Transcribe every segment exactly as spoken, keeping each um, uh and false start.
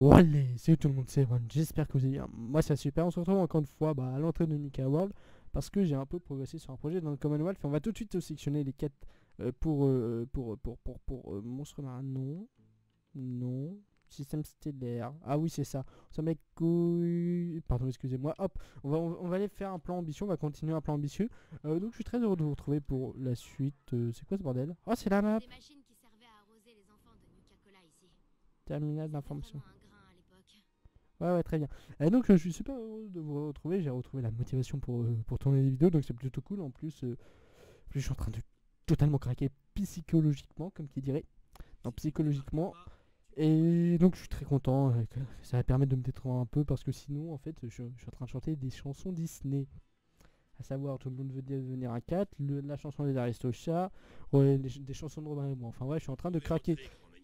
Allez, salut tout le monde, c'est Ron, j'espère que vous allez bien. Moi c'est super, on se retrouve encore une fois bah, à l'entrée de Nika World parce que j'ai un peu progressé sur un projet dans le Commonwealth et on va tout de suite sélectionner les quêtes euh, pour, euh, pour, pour, pour, pour, pour euh, monstre marin, non, non, système stellaire, ah oui c'est ça, ça met couilles, pardon excusez-moi, hop, on va, on, on va aller faire un plan ambitieux, on va continuer un plan ambitieux, euh, donc je suis très heureux de vous retrouver pour la suite, euh, c'est quoi ce bordel? Oh c'est la map, Des machines qui servaient à arroser les enfants de Nuka-Cola ici. terminal C'était d'information. vraiment un grain à l'époque. Ouais, ouais, très bien. Et donc, je suis super heureux de vous retrouver. J'ai retrouvé la motivation pour, euh, pour tourner des vidéos, donc c'est plutôt cool. En plus, euh, en plus, je suis en train de totalement craquer psychologiquement, comme qui dirait. Non, psychologiquement. Et donc, je suis très content. euh, que ça va permettre de me détendre un peu parce que sinon, en fait, je, je suis en train de chanter des chansons Disney. À savoir, tout le monde veut devenir un cat, le- la chanson des Aristochats, ouais, les- des chansons de Robin et moi. Enfin, ouais, je suis en train de craquer.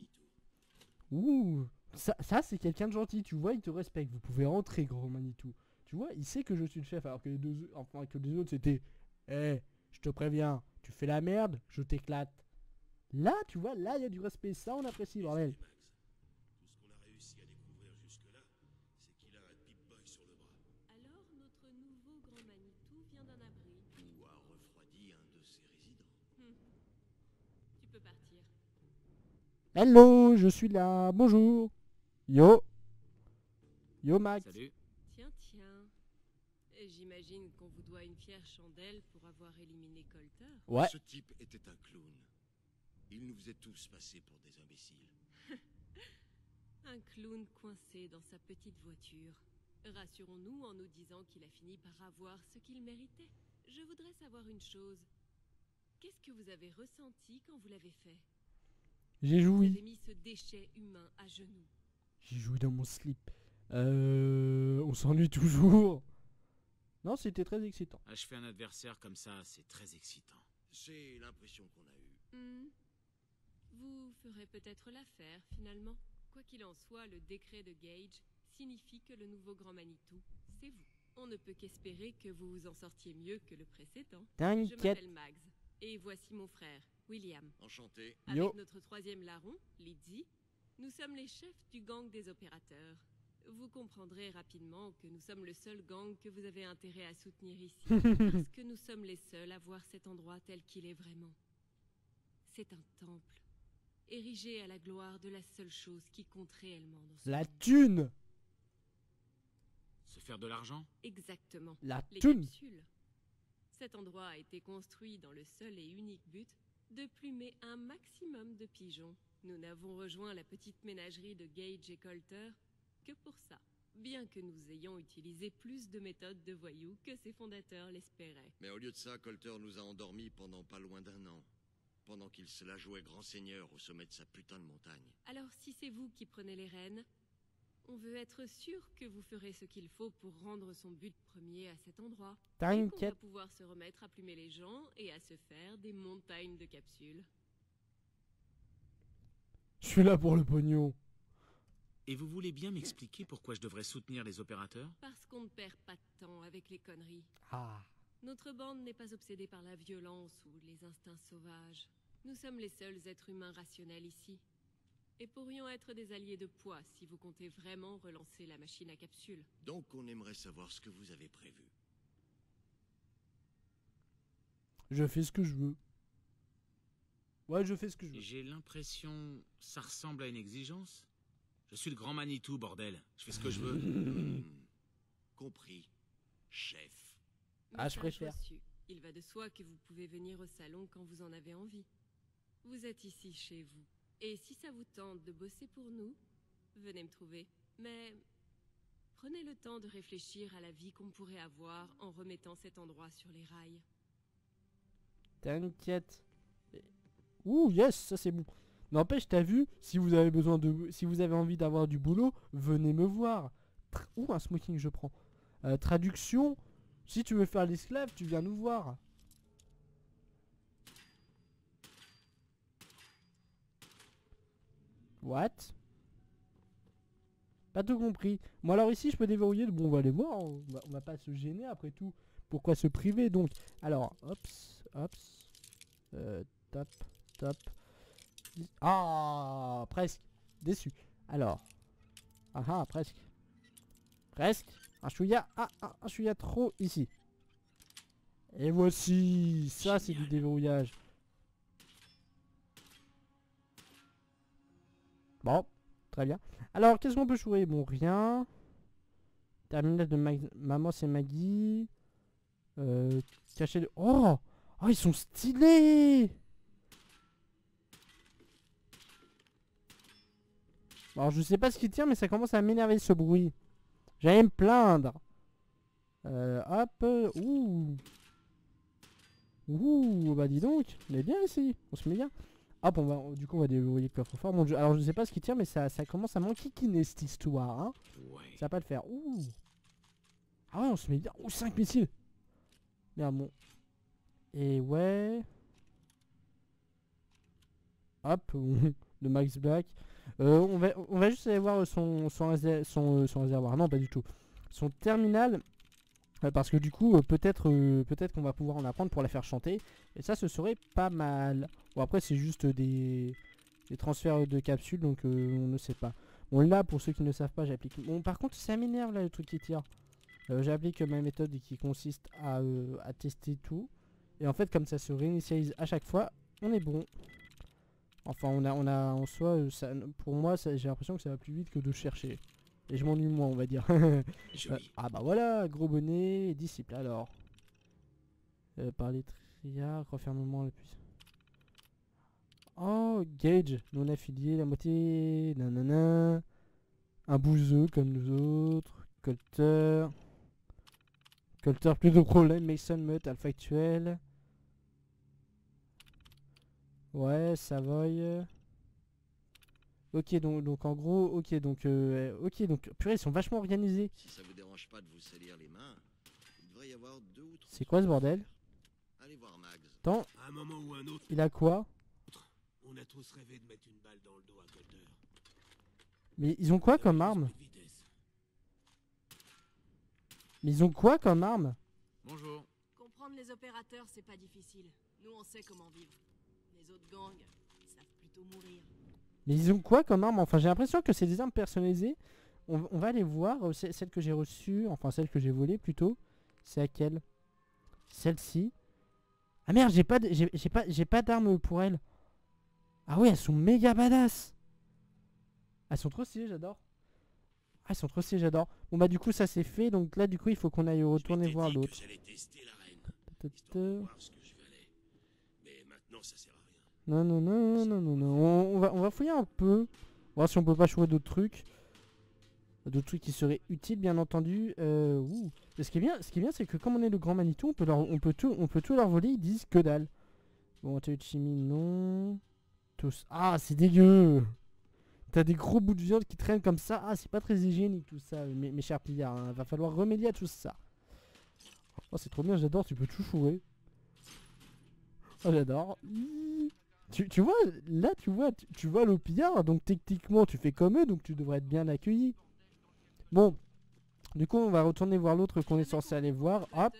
Ouh, ça, ça c'est quelqu'un de gentil, tu vois, il te respecte. Vous pouvez rentrer, gros Manitou. Tu vois, il sait que je suis le chef, alors que les deux, enfin que les autres c'était, eh, je te préviens, tu fais la merde, je t'éclate. Là, tu vois, là il y a du respect, ça on apprécie, bordel. Tout ce qu'on a réussi à découvrir jusque-là, c'est qu'il a un Pip-Boy sur le bras. Alors, notre nouveau grand Manitou vient d'un abri. Ou a refroidi un de ses résidents. Hmm. Tu peux partir. Hello, je suis là, bonjour. Yo. Yo Max. Salut. Tiens, tiens. Et j'imagine qu'on vous doit une fière chandelle pour avoir éliminé Colter. Ouais. Ce type était un clown. Il nous faisait tous passer pour des imbéciles. Un clown coincé dans sa petite voiture. Rassurons-nous en nous disant qu'il a fini par avoir ce qu'il méritait. Je voudrais savoir une chose. Qu'est-ce que vous avez ressenti quand vous l'avez fait? J'ai Vous joui. avez mis ce déchet humain à genoux. J'ai joui dans mon slip. Euh, on s'ennuie toujours. Non, c'était très excitant. Achever un adversaire comme ça, c'est très excitant. C'est l'impression qu'on a eue. Hmm. Vous ferez peut-être l'affaire, finalement. Quoi qu'il en soit, le décret de Gage signifie que le nouveau grand Manitou, c'est vous. On ne peut qu'espérer que vous vous en sortiez mieux que le précédent. Je T'inquiète. m'appelle Mags, et voici mon frère, William. Enchanté. Yo. Avec notre troisième larron, Lydie, nous sommes les chefs du gang des opérateurs. Vous comprendrez rapidement que nous sommes le seul gang que vous avez intérêt à soutenir ici, parce que nous sommes les seuls à voir cet endroit tel qu'il est vraiment. C'est un temple, érigé à la gloire de la seule chose qui compte réellement dans ce La monde. thune. Se faire de l'argent? Exactement. La Les thune. capsules. Cet endroit a été construit dans le seul et unique but de plumer un maximum de pigeons. Nous n'avons rejoint la petite ménagerie de Gage et Colter que pour ça, bien que nous ayons utilisé plus de méthodes de voyous que ses fondateurs l'espéraient. Mais au lieu de ça, Colter nous a endormis pendant pas loin d'un an. Pendant qu'il se la jouait grand seigneur au sommet de sa putain de montagne. Alors si c'est vous qui prenez les rênes, on veut être sûr que vous ferez ce qu'il faut pour rendre son but premier à cet endroit. Et qu'on va T'inquiète. pouvoir se remettre à plumer les gens et à se faire des montagnes de capsules. Je suis là pour le pognon. Et vous voulez bien m'expliquer pourquoi je devrais soutenir les opérateurs? Parce qu'on ne perd pas de temps avec les conneries. Ah. Notre bande n'est pas obsédée par la violence ou les instincts sauvages. Nous sommes les seuls êtres humains rationnels ici. Et pourrions être des alliés de poids si vous comptez vraiment relancer la machine à capsules. Donc on aimerait savoir ce que vous avez prévu. Je fais ce que je veux. Ouais, je fais ce que je veux. J'ai l'impression... ça ressemble à une exigence. Je suis le grand Manitou, bordel. Je fais ce que je veux. Hmm. Compris, chef. Ah, je Message préfère. reçu. Il va de soi que vous pouvez venir au salon quand vous en avez envie. Vous êtes ici chez vous. Et si ça vous tente de bosser pour nous, venez me trouver. Mais prenez le temps de réfléchir à la vie qu'on pourrait avoir en remettant cet endroit sur les rails. T'inquiète. Ouh, yes, ça c'est bon. N'empêche, t'as vu, si vous avez besoin de, si vous avez envie d'avoir du boulot, venez me voir. Tra- Ouh, un smoking, je prends. Euh, traduction, si tu veux faire l'esclave, tu viens nous voir. What? Pas tout compris. Moi alors ici, je peux déverrouiller. Bon, on va aller voir. On va, on va pas se gêner après tout. Pourquoi se priver donc? Alors, hops, hops. Euh, top, top. Ah, presque. Déçu. Alors. Ah ah, presque. Presque. Un chouïa. Ah, ah, un chouïa trop ici. Et voici. Ça, c'est du déverrouillage. Bon, très bien. Alors, qu'est-ce qu'on peut jouer? Bon, rien. Terminal de Mag Maman, c'est Maggie. Euh, cacher de... Oh! Oh, ils sont stylés! Alors, je sais pas ce qui tient, mais ça commence à m'énerver ce bruit. J'allais me plaindre. Euh, hop. Ouh. Ouh, bah dis donc. On est bien ici. On se met bien. Hop, on va, du coup, on va déverrouiller le coffre-fort. Bon, je- alors, je sais pas ce qui tient, mais ça, ça commence à m'enquiquiner cette histoire. Hein. Ouais. Ça va pas le faire. Ouh. Ah ouais, on se met bien. Ouh, cinq missiles. Merde, bon. Et ouais. Hop. Le Max Black. Euh, on, va, on va juste aller voir son, son, réser- son, euh, son réservoir. Non, pas du tout. Son terminal. Euh, parce que du coup, euh, peut-être euh, peut-être qu'on va pouvoir en apprendre pour la faire chanter. Et ça, ce serait pas mal. Bon, après, c'est juste des, des transferts de capsules, donc euh, on ne sait pas. Bon, là, pour ceux qui ne savent pas, j'applique... Bon, par contre, ça m'énerve, là, le truc qui tire. Euh, j'applique ma méthode qui consiste à, euh, à tester tout. Et en fait, comme ça se réinitialise à chaque fois, on est bon. Enfin, on a, on a en soi, euh, ça, pour moi, ça- j'ai l'impression que ça va plus vite que de chercher. Et je m'ennuie moins, on va dire. Euh, Joli. ah bah voilà, gros bonnet, disciple alors. Euh, par les triards, refermement le plus. Oh, Gage, non affilié, la moitié, nanana. Un bouseux comme nous autres. Colter. Colter, plus de problème, Mason Mutt, alpha actuel. Ouais, Savoy. Ok, donc, donc en gros, ok, donc, euh, ok, donc, purée, ils sont vachement organisés. Si ça vous dérange pas de vous salir les mains, il devrait y avoir deux ou trois... C'est quoi ce bordel? Allez voir Max. Attends, À un moment ou un autre, il a quoi? on a tous rêvé de mettre une balle dans le dos à Colter. Mais ils ont quoi comme arme? Mais ils ont quoi comme arme? Bonjour. Comprendre les opérateurs, c'est pas difficile. Nous, on sait comment vivre. Les autres gangs savent plutôt mourir. Mais ils ont quoi comme arme? Enfin, j'ai l'impression que c'est des armes personnalisées. On, on va aller voir. euh, c'est- Celle que j'ai reçue, enfin celle que j'ai volée plutôt. C'est laquelle? Celle-ci. Ah merde, j'ai pas, de- j'ai j'ai pas, j'ai pas d'armes pour elle. Ah oui, elles sont méga badass. Elles sont trop stylées, j'adore. Ah, elles sont trop stylées, j'adore. Bon bah du coup ça c'est fait. Donc là du coup il faut qu'on aille retourner voir l'autre. J'allais tester l'arène, Tut, histoire de tut. voir ce que je valais. Mais maintenant, ça sert à rien. Non, non, non, non, non, non. On, on va, on va fouiller un peu. Voir si on peut pas trouver d'autres trucs. D'autres trucs qui seraient utiles, bien entendu. Euh, ouh. Et ce qui est bien, ce qui est bien, c'est que comme on est le grand Manitou, on peut, leur, on, peut tout, on peut tout leur voler, ils disent que dalle. Bon, t'as eu de chimie, non. Tous. Ah, c'est dégueu. T'as des gros bouts de viande qui traînent comme ça. Ah, c'est pas très hygiénique tout ça, mes, mes chers pillards. Hein. Va falloir remédier à tout ça. Oh, c'est trop bien, j'adore, tu peux tout chourer. Oh, j'adore. Hi. Tu, tu vois, là, tu vois, tu, tu vois le pillard, donc techniquement, tu fais comme eux, donc tu devrais être bien accueilli. Bon, du coup, on va retourner voir l'autre qu'on est censé aller voir. Hop.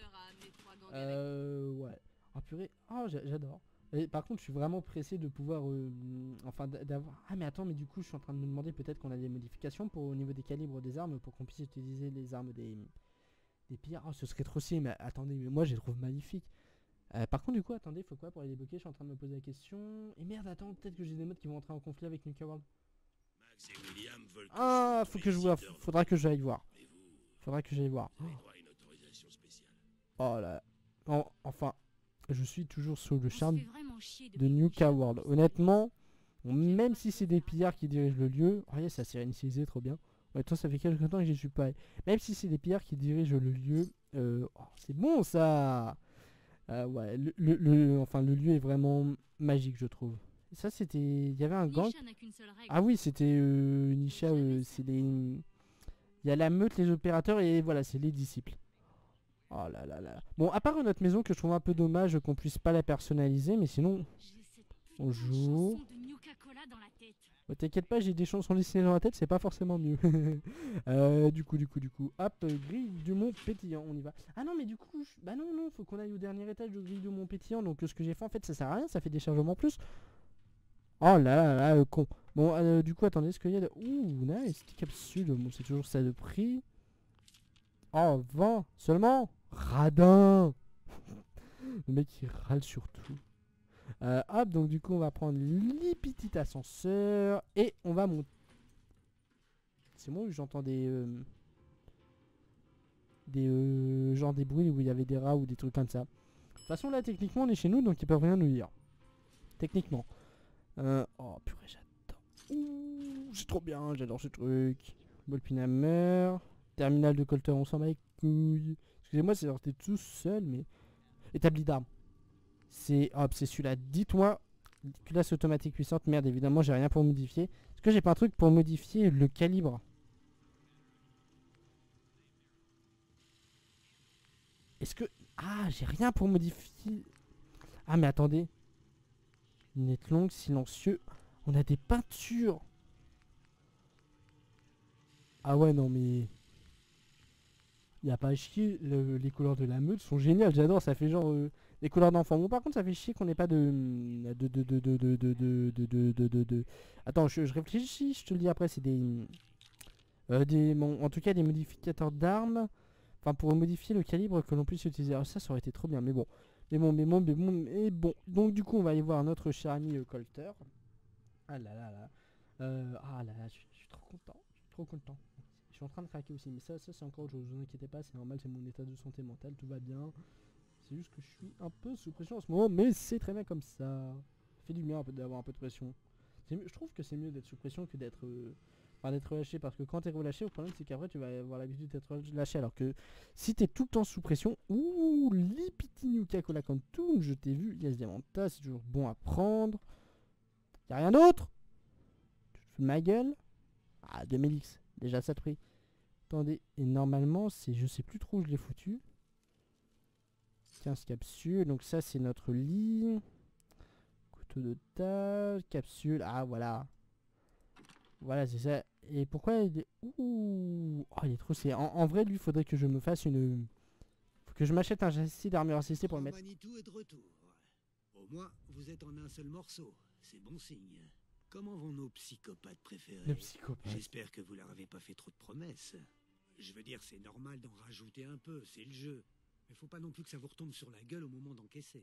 Euh, ouais. Oh purée. Oh, j'a- j'adore. Et par contre, je suis vraiment pressé de pouvoir, euh, enfin, d'a- d'avoir. Ah mais attends, mais du coup, je suis en train de me demander peut-être qu'on a des modifications pour au niveau des calibres des armes pour qu'on puisse utiliser les armes des des pillards. Oh, ce serait trop stylé. Mais attendez, mais moi, je les trouve magnifiques. Euh, par contre, du coup, attendez, faut quoi pour les débloquer? Je suis en train de me poser la question. Et merde, attends, peut-être que j'ai des modes qui vont entrer en conflit avec Nuka World. Max et William veulent que Ah, je faut trouve que je les vois. leaders. Faudra que j'aille voir. Mais vous, Faudra que j'aille voir. vous avez droit à une autorisation spéciale. Oh là. En- enfin, je suis toujours sous le On se charme fait vraiment chier de depuis Nuka le World. Honnêtement, bon, même si c'est des pillards qui dirigent le lieu. Oh, yeah, ça s'est réinitialisé, trop bien. Attends, ça fait quelques temps que j'y suis pas allé. Même si c'est des pillards qui dirigent le lieu. Euh, oh, c'est bon ça. Euh, ouais, le, le- le- enfin, le lieu est vraiment magique, je trouve. Et ça, c'était. Il y avait un gang. Nisha n'a qu'une seule règle. Ah oui, c'était euh, Nisha. euh, c'est les. Il y a la meute, les opérateurs et voilà, c'est les disciples. Oh là là là. Bon, à part notre maison que je trouve un peu dommage qu'on puisse pas la personnaliser, mais sinon. J'ai cette putain de Bonjour. chanson de Nuka-Cola dans la tête. Oh, t'inquiète pas, j'ai des chansons dessinées dans la tête, c'est pas forcément mieux. Euh, du coup, du coup, du coup. Hop, euh, grille du Mont Pétillant, on y va. Ah non, mais du coup, je- bah non, non, faut qu'on aille au dernier étage de grille du Mont Pétillant. Donc, euh, ce que j'ai fait en fait, ça sert à rien, ça fait des chargements en plus. Oh là là là, le con. Bon, euh, du coup, attendez, est-ce qu'il y a de... Ouh, nice, petite capsule. Bon, c'est toujours ça de prix. Oh, vingt seulement. Radin. Le mec, il râle sur tout. Euh, hop, donc du coup, on va prendre les petits ascenseurs. Et on va monter. C'est moi où j'entends des... Euh, des... Euh, genre des bruits où il y avait des rats ou des trucs comme ça. De toute façon, là, techniquement, on est chez nous, donc ils peuvent rien nous dire. Techniquement. Euh, oh, purée, j'adore. Ouh, c'est trop bien, j'adore ce truc. Bolpinhammer. Terminal de Colter, on s'en bat les couilles. Excusez-moi, c'est sorti tout seul, mais... Établi d'armes. C'est... Hop, c'est celui-là. Dites-moi... Classe automatique puissante. Merde, évidemment, j'ai rien pour modifier. Est-ce que j'ai pas un truc pour modifier le calibre? Est-ce que... Ah, j'ai rien pour modifier... Ah, mais attendez. Lunette longue, silencieux. On a des peintures. Ah ouais, non, mais... Y a pas à chier, le- les couleurs de la meute sont géniales, j'adore, ça fait genre euh, les couleurs d'enfant. Bon, par contre, ça fait chier qu'on n'ait pas de de de de de de de de de de de de de- Attends, je, je réfléchis, je te le dis après, c'est des euh, des bon, en tout cas des modificateurs d'armes, enfin pour modifier le calibre que l'on puisse utiliser. Alors ça, ça aurait été trop bien, mais bon, mais bon, mais bon, mais bon, mais bon. Donc du coup, on va aller voir notre cher ami euh, Colter. Ah là là là, Euh, ah là là, je je suis trop content, je suis trop content. Je suis en train de craquer aussi, mais ça, ça c'est encore autre chose. Ne vous inquiétez pas, c'est normal, c'est mon état de santé mentale, tout va bien. C'est juste que je suis un peu sous pression en ce moment, mais c'est très bien comme ça. Ça fait du bien un peu d'avoir un peu de pression. C'est mieux- Je trouve que c'est mieux d'être sous pression que d'être euh, enfin, d'être relâché, parce que quand t'es relâché, le problème c'est qu'après tu vas avoir l'habitude d'être relâché, alors que si t'es tout le temps sous pression, ouh, Lipiti Coca-Cola Quantum, je t'ai vu, Yes Diamanta, c'est toujours bon à prendre. Y'a rien d'autre? Tu te fous de ma gueule? Ah, deux mille X, déjà ça de prix. Attendez, et normalement, c'est, je sais plus trop où je l'ai foutu. quinze capsules, donc ça c'est notre lit. Couteau de table, capsule, ah voilà. Voilà, c'est ça. Et pourquoi il est... Ouh, oh, il est trop... C'est... En, en vrai, lui, faudrait que je me fasse une... Faut que je m'achète un châssis d'armure assistée pour le Grand mettre. Manitou est de retour. Au moins, vous êtes en un seul morceau. C'est bon signe. Comment vont nos psychopathes préférés? Le psychopathe. J'espère que vous leur avez pas fait trop de promesses. Je veux dire, c'est normal d'en rajouter un peu, c'est le jeu. Mais faut pas non plus que ça vous retombe sur la gueule au moment d'encaisser.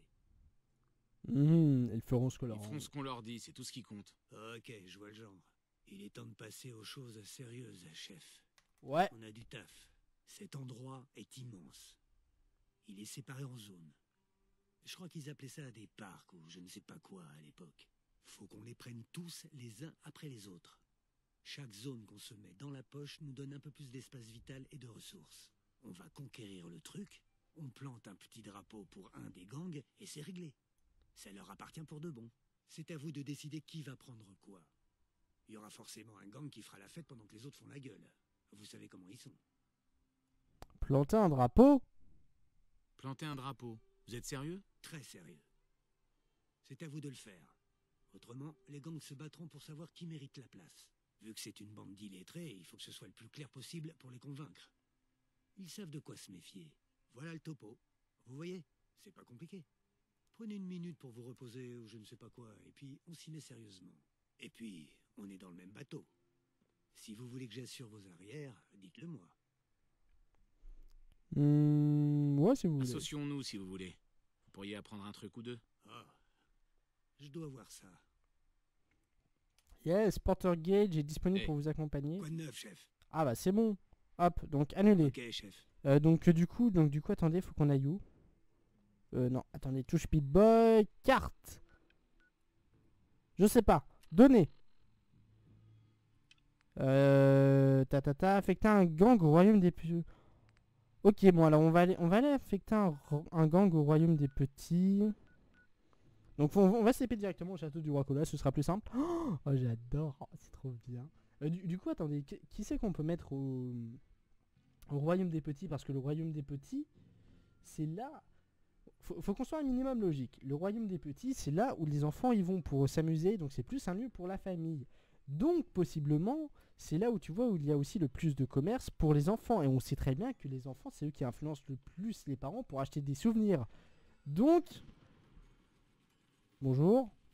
Mmh, ils feront ce que leur... Ils feront ce qu'on leur dit, c'est tout ce qui compte. Ok, je vois le genre. Il est temps de passer aux choses sérieuses, chef. Ouais. On a du taf. Cet endroit est immense. Il est séparé en zones. Je crois qu'ils appelaient ça des parcs ou je ne sais pas quoi à l'époque. Faut qu'on les prenne tous les uns après les autres. Chaque zone qu'on se met dans la poche nous donne un peu plus d'espace vital et de ressources. On va conquérir le truc, on plante un petit drapeau pour un des gangs et c'est réglé. Ça leur appartient pour de bon. C'est à vous de décider qui va prendre quoi. Il y aura forcément un gang qui fera la fête pendant que les autres font la gueule. Vous savez comment ils sont. Planter un drapeau? Planter un drapeau. Vous êtes sérieux? Très sérieux. C'est à vous de le faire. Autrement, les gangs se battront pour savoir qui mérite la place. Vu que c'est une bande d'illettrés, il faut que ce soit le plus clair possible pour les convaincre. Ils savent de quoi se méfier. Voilà le topo. Vous voyez, c'est pas compliqué. Prenez une minute pour vous reposer ou je ne sais pas quoi, et puis on s'y met sérieusement. Et puis, on est dans le même bateau. Si vous voulez que j'assure vos arrières, dites-le moi. Mmh, ouais, si vous voulez. Associons-nous si vous voulez. Vous pourriez apprendre un truc ou deux. Ah, je dois voir ça. Yes, Porter Gage est disponible Hey. pour vous accompagner. Quoi de neuf, chef? Ah bah c'est bon. Hop, donc annulé. Ok, chef. Euh, donc euh, du coup, donc du coup, attendez, faut qu'on aille où? Euh, non, attendez, touche P-Boy, carte. Je sais pas. Donner. Euh, ta ta ta, affecter un gang au royaume des petits. Ok, bon alors on va aller, on va aller affecter un, ro- un gang au royaume des petits. Donc faut- on va se taper directement au château du roi Cola, ce sera plus simple. Oh, oh, j'adore, oh, c'est trop bien. Euh, du, du coup, attendez, qui, qui c'est qu'on peut mettre au, au royaume des petits? Parce que le royaume des petits, c'est là. Faut, faut qu'on soit un minimum logique. Le royaume des petits, c'est là où les enfants y vont pour s'amuser, donc c'est plus un lieu pour la famille. Donc possiblement, c'est là où tu vois où il y a aussi le plus de commerce pour les enfants. Et on sait très bien que les enfants, c'est eux qui influencent le plus les parents pour acheter des souvenirs. Donc, bonjour.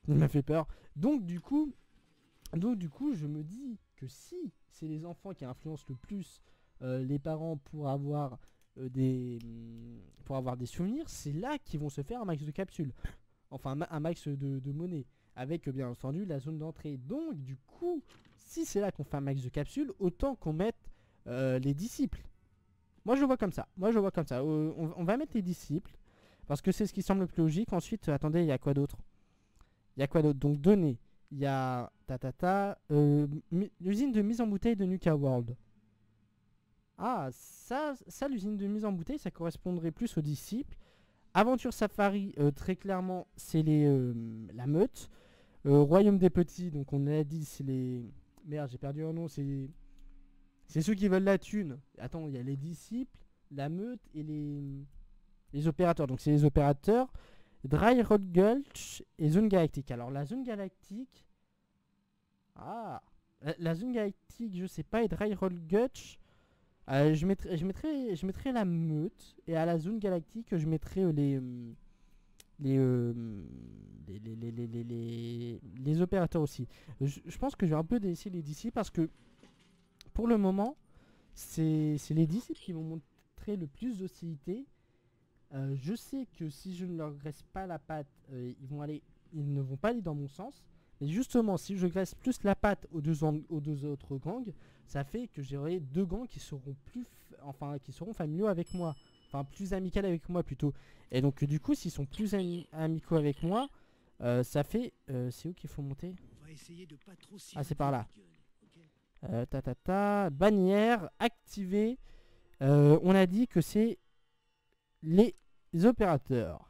Il m'a fait peur. Donc du coup, donc du coup, je me dis que si c'est les enfants qui influencent le plus euh, les parents pour avoir euh, des pour avoir des souvenirs, c'est là qu'ils vont se faire un max de capsules. Enfin, un, ma- un max de, de monnaie. Avec, euh, bien entendu, la zone d'entrée. Donc, du coup, si c'est là qu'on fait un max de capsules, autant qu'on mette euh, les disciples. Moi, je le vois comme ça. Moi, je le vois comme ça. Euh, on, on va mettre les disciples. Parce que c'est ce qui semble le plus logique. Ensuite, euh, attendez, il y a quoi d'autre? Il y a quoi d'autre? Donc, données. Il y a... Ta, ta, ta, euh, mi- l'usine de mise en bouteille de Nuka World. Ah, ça, ça l'usine de mise en bouteille, ça correspondrait plus aux disciples. Aventure Safari, euh, très clairement, c'est les euh, la meute. Euh, Royaume des petits, donc on a dit, c'est les... Merde, j'ai perdu un nom, c'est... C'est ceux qui veulent la thune. Attends, il y a les disciples, la meute et les... Les opérateurs. Donc c'est les opérateurs. Dry Road Gulch et Zone Galactique. Alors la Zone Galactique... Ah, la, la Zone Galactique, je sais pas, et Dry Road Gulch... Euh, je, mettrai, je, mettrai, je mettrai la meute, et à la zone galactique je mettrai euh, les, euh, les, euh, les, les, les, les, les, les, les opérateurs aussi. Je, je pense que je vais un peu délaisser les D C parce que pour le moment c'est c'est les disciples qui vont montrer le plus d'hostilité. Euh, je sais que si je ne leur graisse pas la patte, euh, ils, vont aller, ils ne vont pas aller dans mon sens. Mais justement, si je graisse plus la patte aux deux, en- aux deux autres gangs, ça fait que j'aurai deux gangs qui seront plus, f- enfin, qui seront familiaux avec moi, enfin plus amicales avec moi plutôt. Et donc du coup, s'ils sont plus ami- amicaux avec moi, euh, ça fait, euh, c'est où qu'il faut monter? On va essayer de pas trop s'y Ah, c'est foutre par là. la gueule, ok? Euh, ta ta ta, bannière activée. Euh, on a dit que c'est les opérateurs.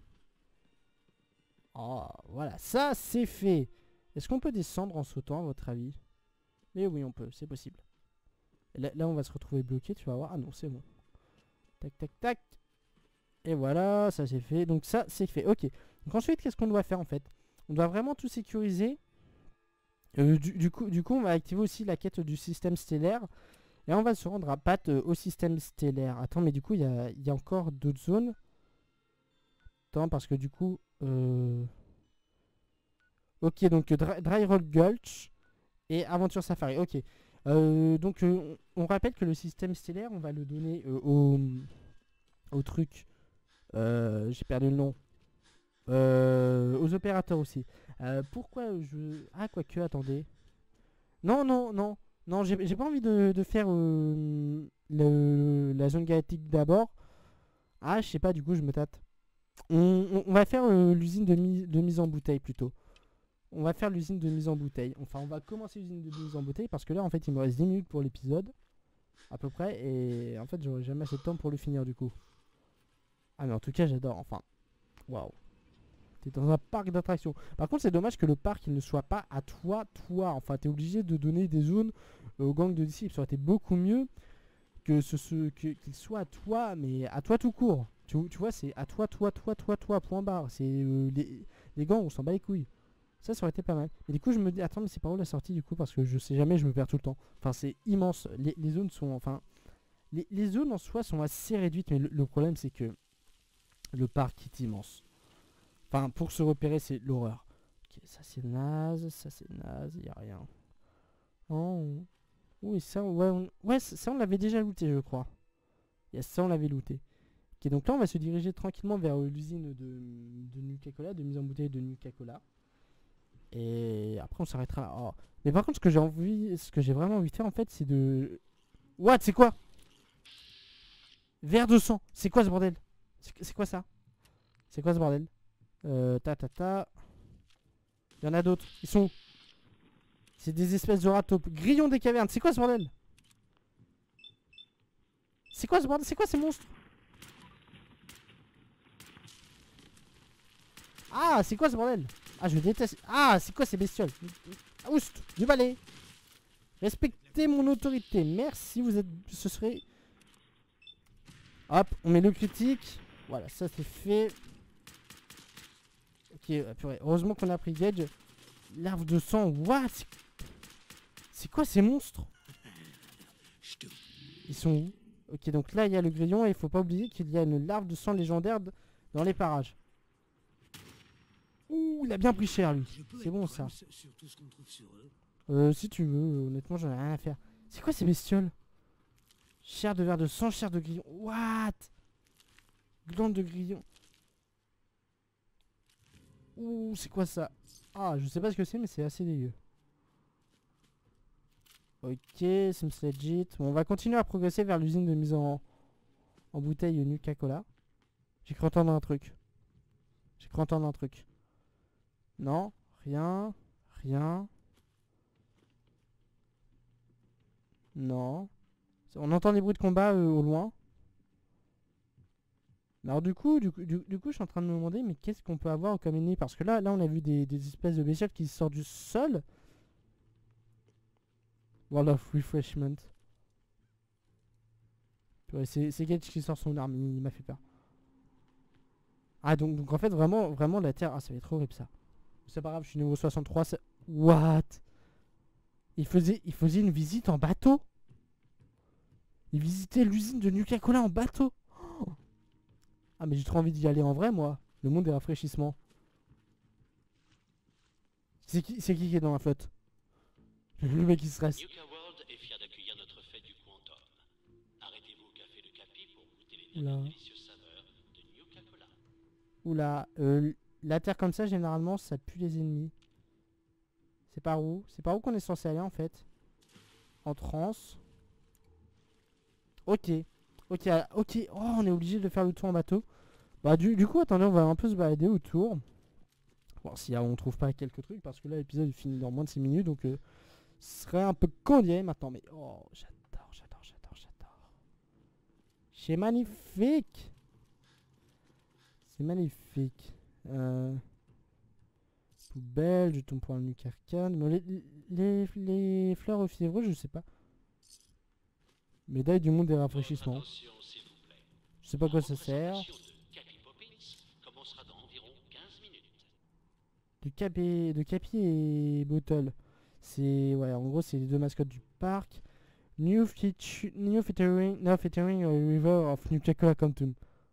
Oh, voilà, ça c'est fait. Est-ce qu'on peut descendre en sautant à votre avis? Mais oui, on peut, c'est possible. Et Là, là, on va se retrouver bloqué, tu vas voir. Ah non, c'est bon. Tac, tac, tac. Et voilà, ça c'est fait. Donc ça, c'est fait. Ok. Donc ensuite, qu'est-ce qu'on doit faire en fait? On doit vraiment tout sécuriser. Euh, du, du coup, du coup, on va activer aussi la quête du système stellaire. Et on va se rendre à Pat euh, au système stellaire. Attends, mais du coup, il y a, il y a encore d'autres zones. Attends, parce que du coup... Euh... Ok, donc euh, Dry, Dry Road Gulch et Aventure Safari. Ok. Euh, donc, euh, on, on rappelle que le système stellaire, on va le donner euh, au, au truc. Euh, J'ai perdu le nom. Euh, aux opérateurs aussi. Euh, pourquoi je... Ah, quoique, attendez. Non, non, non. Non, j'ai j'ai pas envie de, de faire euh, le, la zone galactique d'abord. Ah, je sais pas, du coup, je me tâte. On, on- on va faire euh, l'usine de, mi- de mise en bouteille plutôt. On va faire l'usine de mise en bouteille. Enfin, on va commencer l'usine de mise en bouteille parce que là, en fait, il me reste dix minutes pour l'épisode. À peu près. Et en fait, j'aurai jamais assez de temps pour le finir du coup. Ah, mais en tout cas, j'adore. Enfin, waouh. T'es dans un parc d'attractions. Par contre, c'est dommage que le parc il ne soit pas à toi, toi. Enfin, t'es obligé de donner des zones euh, aux gangs de disciples. Ça aurait été beaucoup mieux que ce, ce que- qu'il soit à toi, mais à toi tout court. Tu, tu vois, c'est à toi, toi, toi, toi, toi, point barre. C'est euh, les, les gangs, on s'en bat les couilles. Ça, ça aurait été pas mal. Mais du coup, je me dis, attends, mais c'est par où la sortie du coup? Parce que je sais jamais, je me perds tout le temps. Enfin, c'est immense. Les, les zones sont, enfin, les, les zones en soi sont assez réduites, mais le, le problème, c'est que le parc est immense. Enfin, pour se repérer, c'est l'horreur. Ok, ça c'est naze, ça c'est naze, y a rien. Oh. Oui, ça, ouais, on, ouais, ça ça, on l'avait déjà looté, je crois. Yes, ça on l'avait looté. Ok, donc là on va se diriger tranquillement vers euh, l'usine de, de Nuka-Cola, de mise en bouteille de Nuka-Cola. Et après on s'arrêtera là. Oh. Mais par contre, ce que j'ai envie, ce que j'ai vraiment envie de faire en fait, c'est de... What? C'est quoi? Verre de sang. C'est quoi ce bordel? C'est c'est quoi ça? C'est quoi ce bordel? Euh, ta ta ta. Il y en a d'autres. Ils sont où? C'est des espèces de rataupes. Grillons des cavernes. C'est quoi ce bordel? C'est quoi ce bordel? C'est quoi ces monstres? Ah, c'est quoi ce bordel? Ah, je déteste. Ah, c'est quoi ces bestioles? Oust, du balai. Respectez mon autorité. Merci, vous êtes... Ce serait... Hop, on met le critique. Voilà, ça c'est fait. Ok, euh, purée. Heureusement qu'on a pris Gage. Larve de sang, what? C'est- C'est quoi ces monstres? Je te... Ils sont où? Ok, donc là il y a le grillon et il faut pas oublier qu'il y a une larve de sang légendaire d- dans les parages. Ouh, il a bien pris cher, lui. Je peux C'est être bon, ça. Prums sur tout ce qu'on trouve sur eux. Euh, si tu veux, honnêtement, j'en ai rien à faire. C'est quoi ces bestioles? Chair de verre de sang, chair de grillon. What? Glande de grillon. Ouh, c'est quoi ça? Ah, je sais pas ce que c'est, mais c'est assez dégueu. Ok, seems legit. Bon, on va continuer à progresser vers l'usine de mise en, en bouteille Nuka-Cola. J'ai cru entendre un truc. J'ai cru entendre un truc. Non, rien, rien. Non. On entend des bruits de combat euh, au loin. Mais alors du coup, du coup, du, du coup, je suis en train de me demander, mais qu'est-ce qu'on peut avoir comme ennemi? Parce que là, là, on a vu des, des espèces de bestioles qui sortent du sol. World of Refreshment. Ouais, c'est c'est Gage qui sort son arme, il, il m'a fait peur. Ah donc, donc en fait vraiment vraiment la terre. Ah ça va être horrible ça. C'est pas grave, je suis niveau soixante-trois. Ça... What? Il faisait, il faisait une visite en bateau. Il visitait l'usine de Nuka-Cola en bateau. Oh. Ah mais j'ai trop envie d'y aller en vrai moi. Le monde des rafraîchissements. C'est qui, c'est qui qui est dans la flotte? Le mec qui se reste. Nuka World est fier d'accueillir notre fête du Quantum. Arrêtez-vous au café de Capi pour goûter les Oula. délicieuses saveurs de Nuka-Cola. Oula, euh, la terre comme ça généralement ça pue les ennemis. C'est par où? C'est par où qu'on est censé aller en fait? En transe. Ok. Ok, ah, ok. Oh, on est obligé de faire le tour en bateau. Bah du, du coup, attendez, on va un peu se balader autour. Voir si ah, on trouve pas quelques trucs. Parce que là, l'épisode finit dans moins de six minutes. Donc, euh, ce serait un peu candier maintenant. Mais oh, j'adore, j'adore, j'adore, j'adore. C'est magnifique. C'est magnifique. Euh... Poubelle, je tombe pour un nuque arcane. Bon, les, les, les fleurs fiévreux, je sais pas. Médaille du monde des rafraîchissements. Attention, s'il vous plaît. Je sais pas quoi La ça sert. représentation de Capi Poppins commencera dans environ quinze minutes. De Capi, de Capi et Bottle. C'est ouais, en gros, c'est les deux mascottes du parc. New, feature, new featuring, now featuring a river of Nuka-Cola Quantum.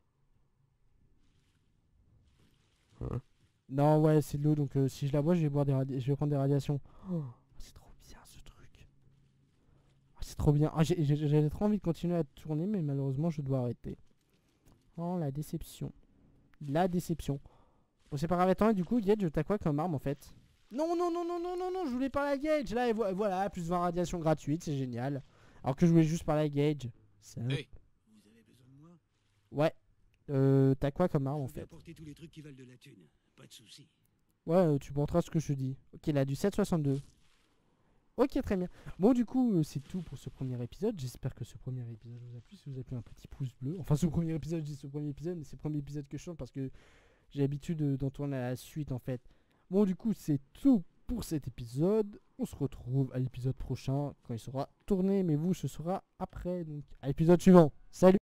Hein? Non, ouais, c'est de l'eau, donc euh, si je la bois, je vais boire des radi- je vais prendre des radiations. Oh, c'est trop bien ce truc. Oh, c'est trop bien. Ah, j'ai- j'ai- j'avais trop envie de continuer à tourner, mais malheureusement, je dois arrêter. Oh, la déception. La déception. Bon, c'est pas grave. Attends, et du coup, Gage, t'as quoi comme arme en fait? Non, non, non, non, non, non, non, je voulais parler à Gage. Là, et vo- voilà, plus vingt radiations gratuites, c'est génial. Alors que je voulais juste parler à Gage. Ça... Hey. Vous avez besoin de moi? Ouais. Euh, t'as quoi comme arme en Je vais fait? apporter tous les trucs qui valent de la thune. Pas de soucis. Ouais, euh, tu montreras ce que je te dis. Ok, là, du sept soixante-deux. Ok, très bien. Bon, du coup, euh, c'est tout pour ce premier épisode. J'espère que ce premier épisode vous a plu. Si vous avez plu, un petit pouce bleu. Enfin, ce premier épisode, je dis ce premier épisode, mais c'est le premier épisode que je chante parce que j'ai l'habitude euh, d'en tourner à la suite, en fait. Bon, du coup, c'est tout pour cet épisode. On se retrouve à l'épisode prochain quand il sera tourné, mais vous, ce sera après. Donc, à l'épisode suivant. Salut!